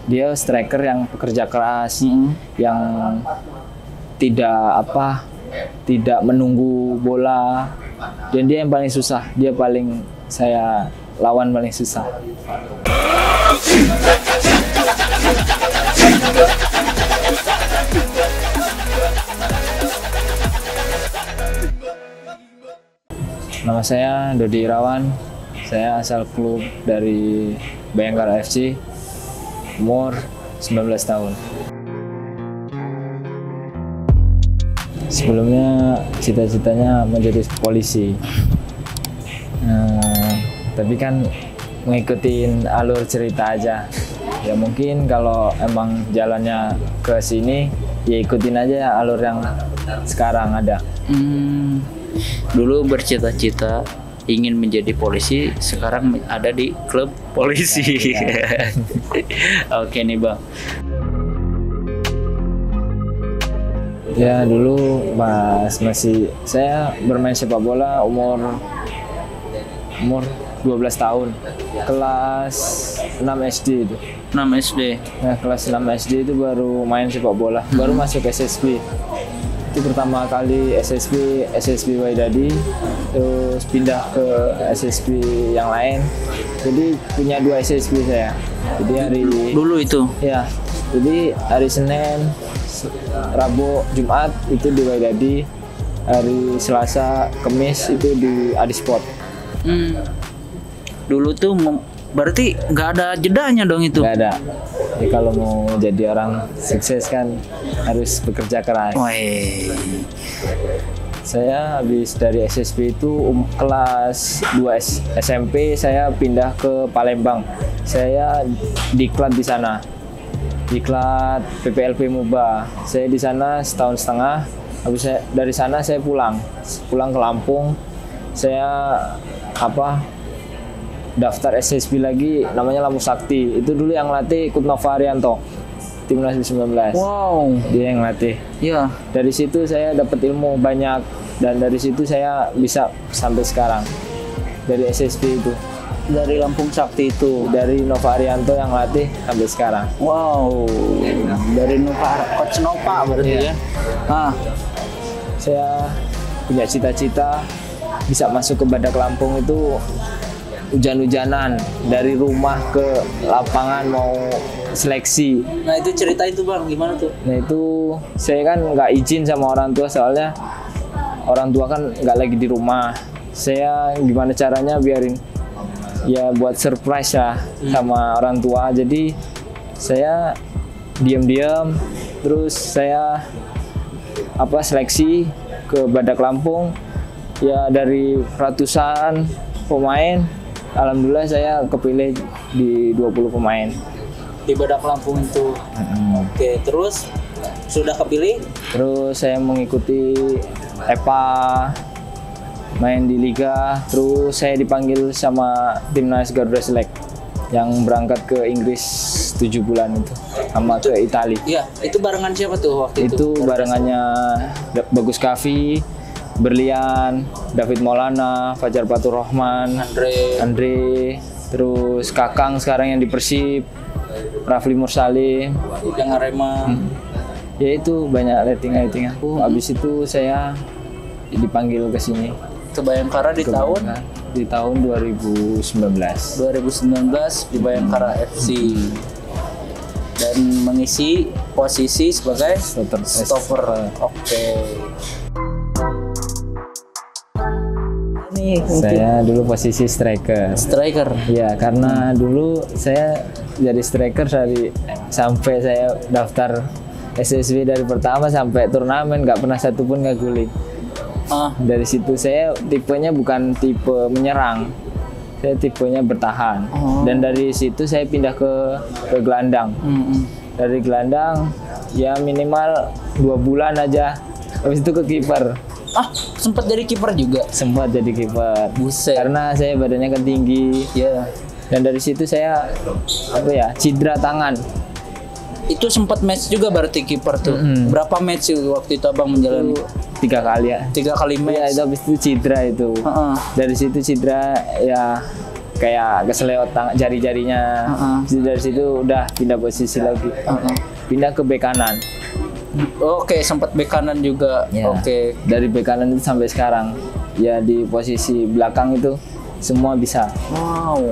Dia striker yang pekerja keras, yang tidak menunggu bola, dan dia yang paling susah. Dia paling saya lawan paling susah. Nama saya Dodi Irawan. Saya asal klub dari Bayangkara FC. Umur 19 tahun. Sebelumnya cita-citanya menjadi polisi. Tapi kan ngikutin alur cerita aja. Ya mungkin kalau emang jalannya ke sini, ya ikutin aja alur yang sekarang ada. Dulu bercita-cita ingin menjadi polisi, sekarang ada di klub polisi. Ya. Oke nih Bang. Ya dulu masih saya bermain sepak bola umur 12 tahun, kelas 6 SD itu. 6 SD. Nah, kelas 6 SD itu baru main sepak bola, baru masuk SSB. Itu pertama kali SSB Wydadi, terus pindah ke SSB yang lain. Jadi punya 2 SSB saya. Jadi hari dulu itu. Ya. Jadi hari Senin, Rabu, Jumat itu di Wydadi. Hari Selasa, Kamis itu di Adisport. Dulu tuh berarti nggak ada jedanya dong itu? Nggak ada. Jadi kalau mau jadi orang sukses kan harus bekerja keras. Saya habis dari SSB itu kelas 2 SMP saya pindah ke Palembang. Saya diklat di sana. Diklat PPLP Muba. Saya di sana setahun setengah. Habis dari sana saya pulang ke Lampung. Saya daftar SSB lagi, namanya Lampung Sakti. Itu dulu yang latih Kutnova Arianto, timnas U19. Wow. Dia yang latih. Iya. Dari situ saya dapat ilmu banyak, dan dari situ saya bisa sampai sekarang. Dari SSB itu. Dari Lampung Sakti itu. Dari Nova Arianto yang latih sampai sekarang. Wow. Dari Coach Nova berarti ya. Saya punya cita-cita bisa masuk ke Badak Lampung itu hujan-hujanan, dari rumah ke lapangan mau seleksi. Nah itu cerita itu Bang, gimana tuh? Nah itu saya kan nggak izin sama orang tua, soalnya orang tua kan nggak lagi di rumah. Saya gimana caranya biarin ya buat surprise lah sama orang tua. Jadi saya diam-diam, terus saya seleksi ke Badak Lampung. Ya dari ratusan pemain, alhamdulillah saya kepilih di 20 pemain. Di Badak Lampung itu. Oke, terus sudah kepilih? Terus saya mengikuti EPA, main di Liga, terus saya dipanggil sama timnas Garuda Select yang berangkat ke Inggris 7 bulan itu, sama ke Italia. Iya, itu barengan siapa tuh waktu itu? Itu barengannya Bagus Kavi, Berlian, David Maulana, Fajar Fatur Rahman, Andre, terus Kakang sekarang yang di Persib, Rafli Mursalim, yang Arema. Ya itu banyak rating-rating. Habis itu saya dipanggil ke sini. Ke Bayangkara di tahun 2019. 2019 di Bayangkara FC. Dan mengisi posisi sebagai stopper. Oke. Saya dulu posisi striker. Ya, karena dulu saya jadi striker sampai saya daftar SSB dari pertama sampai turnamen nggak pernah satupun ngegulin. Dari situ saya tipenya bukan tipe menyerang, saya tipenya bertahan. Dan dari situ saya pindah ke gelandang. Dari gelandang ya minimal 2 bulan aja, habis itu ke kiper. Sempat jadi kiper juga? Sempat jadi kiper. Buset. Karena saya badannya kan tinggi. Ya. Dan dari situ saya cedera tangan. Itu sempat match juga berarti kiper tuh. Berapa match waktu itu Abang menjalani? 3 kali ya. 3 kali match. Ya, itu habis itu cedera itu. Dari situ cedera ya kayak keselewat jari-jarinya. Dari situ udah pindah posisi lagi. Pindah ke bek kanan. Oke, sempat bek kanan juga. Ya, Oke. dari bek kanan itu sampai sekarang ya di posisi belakang itu semua bisa. Wow.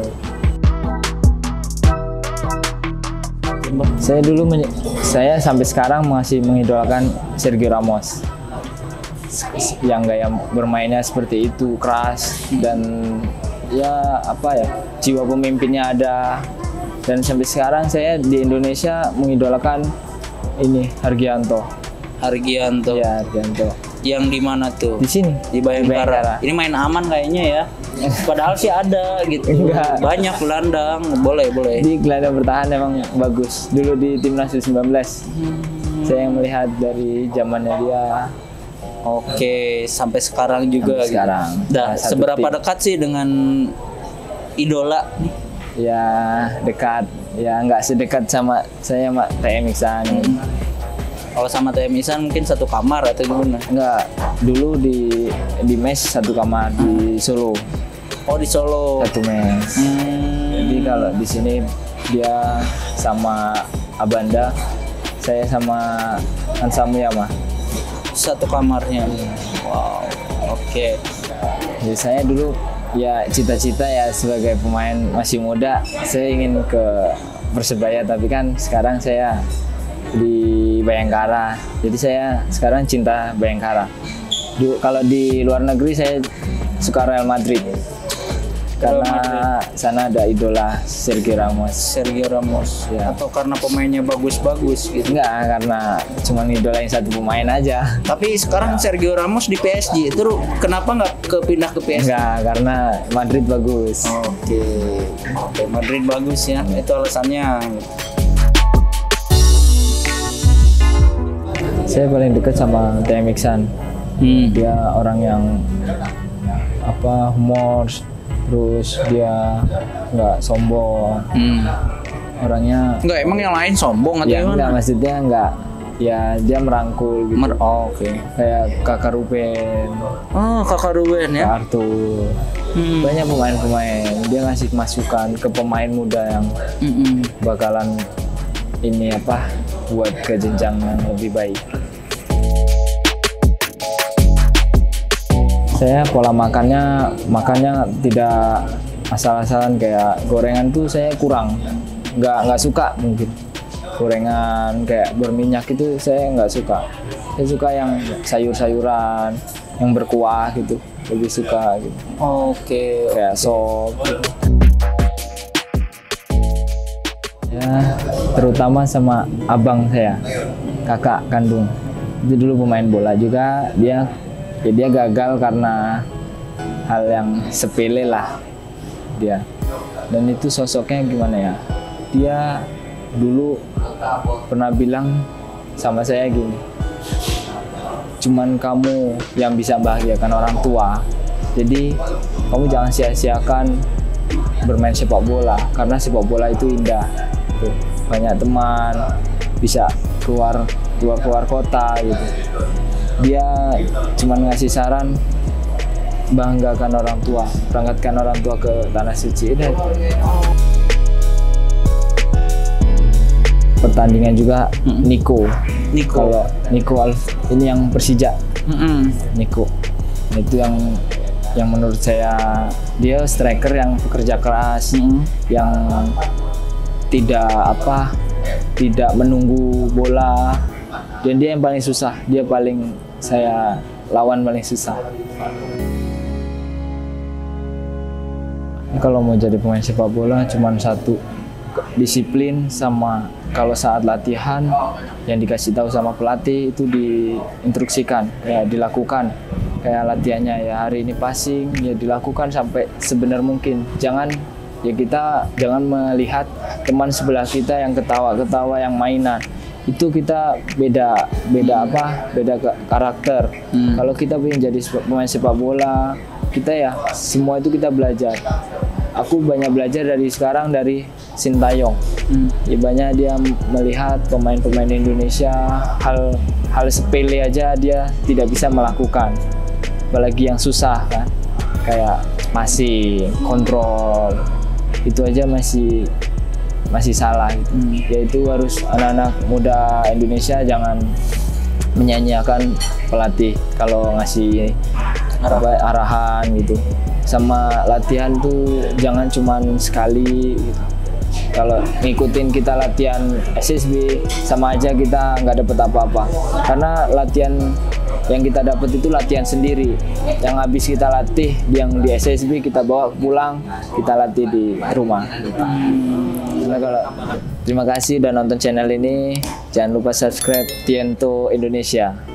Saya sampai sekarang masih mengidolakan Sergio Ramos yang gaya bermainnya seperti itu, keras dan ya apa ya, jiwa pemimpinnya ada. Dan sampai sekarang saya di Indonesia mengidolakan ini Hargianto. Ya, Hargianto. Yang di mana tuh? Di sini, Di Bayangkara. Ini main aman kayaknya ya. Padahal sih ada gitu. Enggak. Banyak gelandang. Boleh. Di gelandang bertahan emang bagus. Dulu di timnas U19. Saya yang melihat dari zamannya dia. Oke, sampai sekarang juga. Sampai sekarang. Dah, Satu seberapa tim. dekat sih dengan idola? Ya dekat. Ya nggak sedekat sama saya sama TM Iksan. Kalau sama TM Iksan mungkin satu kamar atau gimana? Enggak. Dulu di mes satu kamar di Solo. Oh, di Solo. Satu mes. Jadi kalau di sini dia sama Abanda, saya sama Hansa Muyama. Satu kamarnya. Wow. Oke. Jadi saya dulu ya cita-cita ya sebagai pemain masih muda, saya ingin ke Persebaya, tapi kan sekarang saya di Bayangkara. Jadi saya sekarang cinta Bayangkara. Kalau di luar negeri saya suka Real Madrid. Karena sana ada idola Sergio Ramos. Ya. Atau karena pemainnya bagus-bagus gitu. Enggak, karena cuma idolain satu pemain aja. Tapi sekarang Sergio Ramos di PSG. Itu kenapa nggak pindah ke PSG? Enggak, karena Madrid bagus. Oke, Madrid bagus ya. Itu alasannya. Saya paling dekat sama TM Iksan. Dia orang yang humor, terus dia nggak sombong. Orangnya Nggak, emang yang lain sombong atau ya gimana? enggak, maksudnya enggak, ya dia merangkul gitu. Oke. Kayak Kakak Ruben, Oh, Kakak Ruben Kak ya. Arthur. Banyak pemain-pemain, dia ngasih masukan ke pemain muda yang bakalan ini buat ke jenjang yang lebih baik. Saya pola makannya tidak asal-asalan, kayak gorengan tuh saya kurang, nggak suka mungkin. Gorengan kayak berminyak itu saya nggak suka. Saya suka yang sayur-sayuran, yang berkuah gitu, lebih suka gitu. Oke. Kayak sop gitu. Ya, terutama sama abang saya, kakak kandung. Itu dulu pemain bola juga, dia gagal karena hal yang sepele lah dia. Dan itu sosoknya gimana ya? Dia dulu pernah bilang sama saya gini, cuman kamu yang bisa bahagiakan orang tua. Jadi kamu jangan sia-siakan bermain sepak bola, karena sepak bola itu indah. Tuh, banyak teman, bisa keluar kota gitu. Dia cuma ngasih saran, banggakan orang tua, berangkatkan orang tua ke tanah suci. Pertandingan juga Nico. Kalau Nico ini yang Persija. Nico. Itu yang menurut saya dia striker yang pekerja keras, yang tidak menunggu bola. Dan dia yang paling susah, saya lawan paling susah. Kalau mau jadi pemain sepak bola cuma satu, disiplin, sama kalau saat latihan yang dikasih tahu sama pelatih itu diinstruksikan, ya dilakukan. Kayak latihannya ya hari ini passing, ya dilakukan sampai sebenar mungkin. Kita jangan melihat teman sebelah kita yang ketawa-ketawa, yang mainan. Itu kita beda karakter. Kalau kita ingin jadi pemain sepak bola, kita ya semua itu kita belajar. Aku banyak belajar dari Sintayong. Ya, banyak dia melihat pemain-pemain Indonesia, hal sepele aja dia tidak bisa melakukan, apalagi yang susah kan, kayak passing, kontrol, itu aja masih salah gitu. Yaitu harus anak-anak muda Indonesia jangan menyanyiakan pelatih kalau ngasih arahan gitu. Sama latihan tuh jangan cuman sekali gitu. Kalau ngikutin kita latihan SSB sama aja kita nggak dapet apa-apa, karena latihan yang kita dapat itu latihan sendiri. Yang habis kita latih yang di SSB kita bawa pulang, kita latih di rumah. Nah, terima kasih udah nonton channel ini. Jangan lupa subscribe Tiento Indonesia.